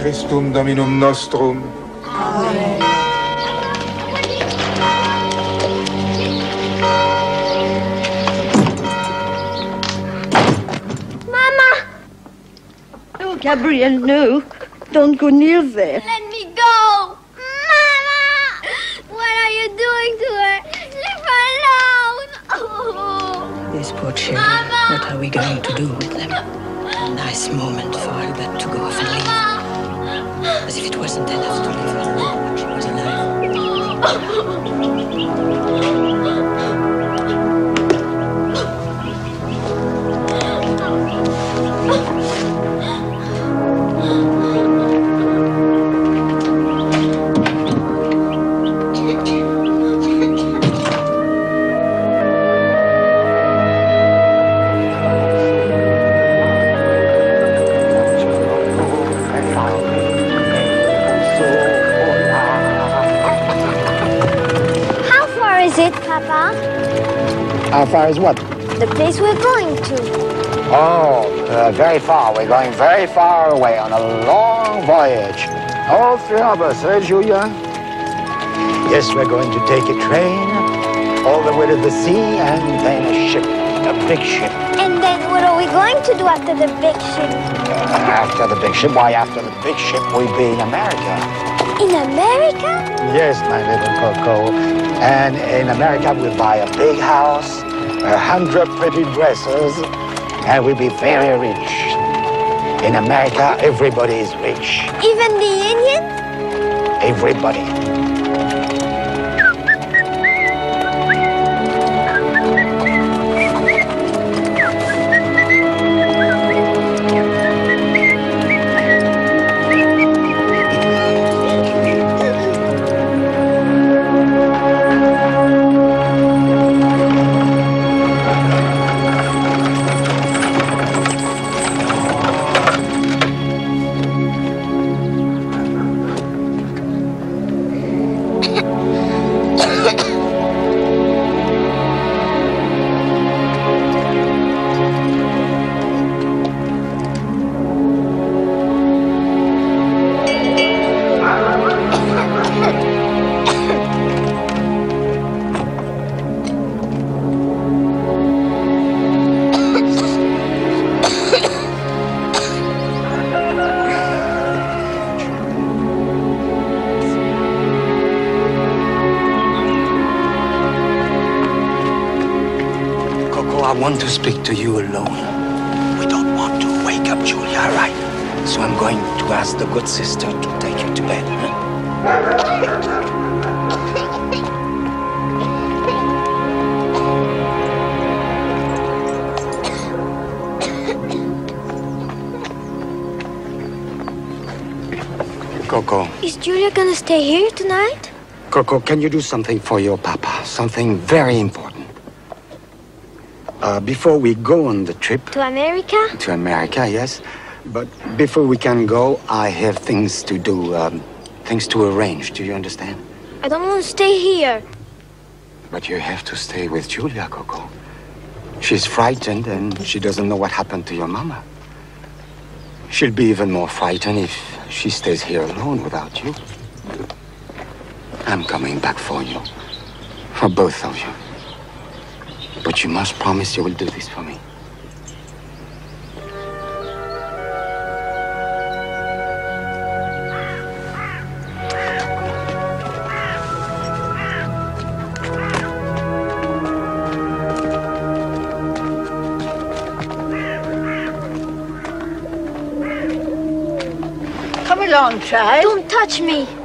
Christum Dominum nostrum. Amen. Mama! Oh, Gabrielle, no. Don't go near there. Let me go! Mama! What are you doing to her? Leave her alone! Oh. These poor children, Mama! what are we going to do with them? A nice moment for Albert to go off and leave. As if it wasn't enough to leave her alone when she was alive. How far is it, Papa? How far is what? The place we're going to. Oh, very far. We're going very far away on a long voyage. All three of us, eh, Julia? Yes, we're going to take a train all the way to the sea and then a ship, a big ship. And then what are we going to do after the big ship? After the big ship? Why, after the big ship, we'll be in America. In America? Yes, my little Coco. And in America, we'll buy a big house, 100 pretty dresses, and we'll be very rich. In America, everybody is rich. Even the Indians? Everybody. I want to speak to you alone. We don't want to wake up Julia, right? So I'm going to ask the good sister to take you to bed. Coco. Is Julia gonna stay here tonight? Coco, can you do something for your papa? Something very important. Before we go on the trip... To America? To America, yes. But before we can go, I have things to do, things to arrange. Do you understand? I don't want to stay here. But you have to stay with Julia, Coco. She's frightened and she doesn't know what happened to your mama. She'll be even more frightened if she stays here alone without you. I'm coming back for you. For both of you. But you must promise you will do this for me. Come along, child. Don't touch me.